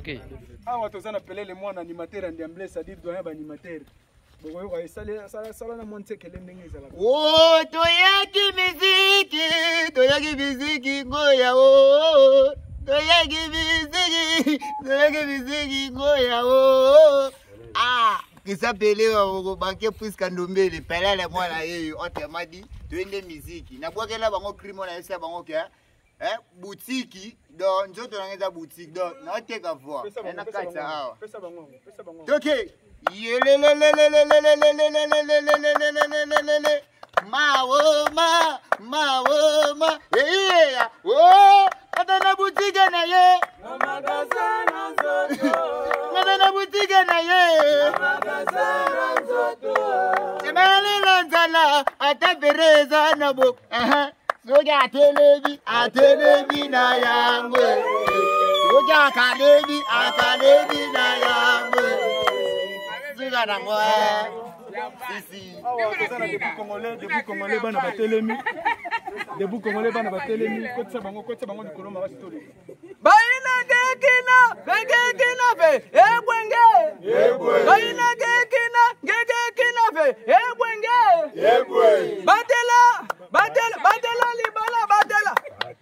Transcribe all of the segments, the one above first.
Ok. Ah, on va appeler les moines animateurs en anglais, c'est-à-dire doyen animateur. Bon, on va essayer ça na monter que les ningues ça là. Oh, toyaki miziki ngoya oh. Toyaki miziki ngoya oh. Ah, kisapele wa banke puisque ndombele pelele mwana yeyo otemadi twende miziki. Na bwakela bango crimo na esa bango ke boutique do njoto nangeza boutique do na oteka voix. Na kata hawa. Pesa bango. Okay. Ma, yeah, oh, atana boutique na ye, Magazana zoto, atana boutique na ye, magazana zoto, semele lanzala, atapereza na bo, soja atelebi na yangwe, soja akalebi na yangwe, soja na mwa. Ici. Debout congolais, bana batelemi. Debout congolais, bana batelemi. Kotsa bango du koloma basitoli. Baina gekina ve ebwenge. Baina gekina ve ebwenge. Batela libala batela.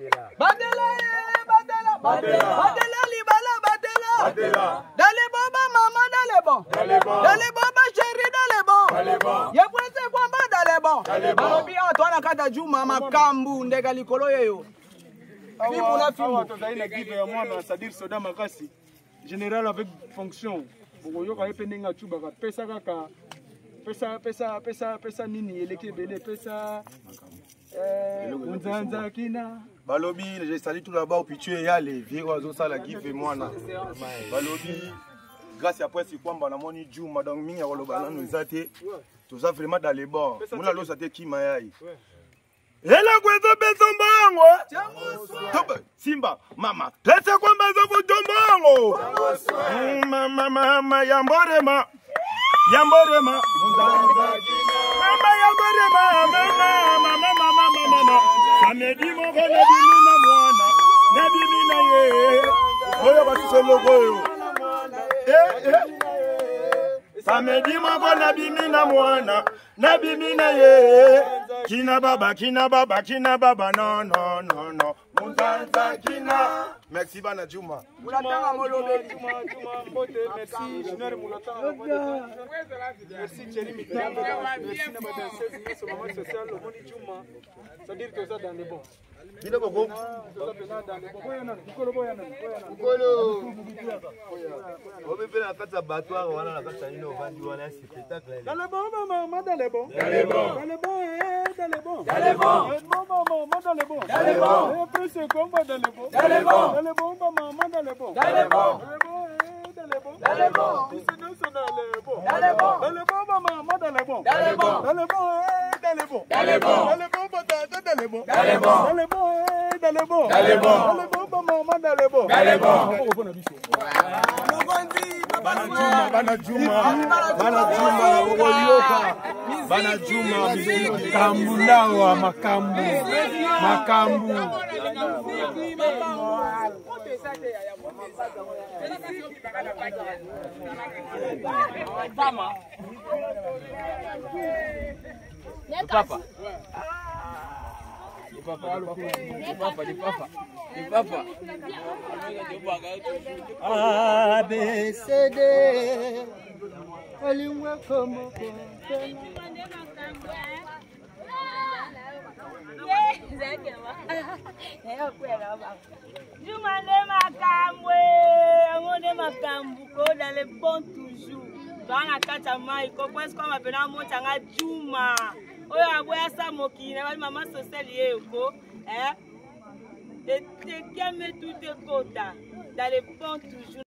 Batela libala batela. Dale boba mama dale bon. Dale boba chérie dale bon. Yepwese kwamba dale bon. Balobi atwana kata juma makambu ndeka likolo yeyo. C'est-à-dire soda makasi général avec fonction. Bokoyoka epenenga tubaka pesa nini eleke bele pesa nzanza kina balobi je salue tout là-bas au pitué yale viro azosala kife mwana balobi grâce à presse kwamba na moni juma donc mingi ya koloba nanu ezate tout ça vraiment dans les bords mona lo sate kima yai Ela kwezo beso mbango Simba mama Tese kwa mbazo kutombango Mama yamborema Mama yamborema Mama Samedi moko na bimina mwana Na bimina ye Oyo batuse logo yo Samedi moko na bimina mwana Na bimina ye Kina baba no Mutanza kina Merci bana Juma Mulatanga molobeli Juma merci Junior Mulatanga merci Thierry Mitanga merci na madanseuse nyonso maman sociale omoni Juma c'est-à-dire que ça dans les bons Bino boko Obe na kata battoir wana na kata nino vandi wana spectacle. Dans les bons maman dans les bons. Prince Komba dans les bons. Dans les bons maman dans les bons. Dans les bons maman dans les bons. Bana Juma Kambulawa makambu Papa. ABCD Alimwa komo dans le bon toujours. Dans la katama, il comprend ce qu'on appelle un mot tanga Juma. Oyo aboya sa mokina, bali maman sociale yeko, te kiame tout te kota. Dans le bon toujours.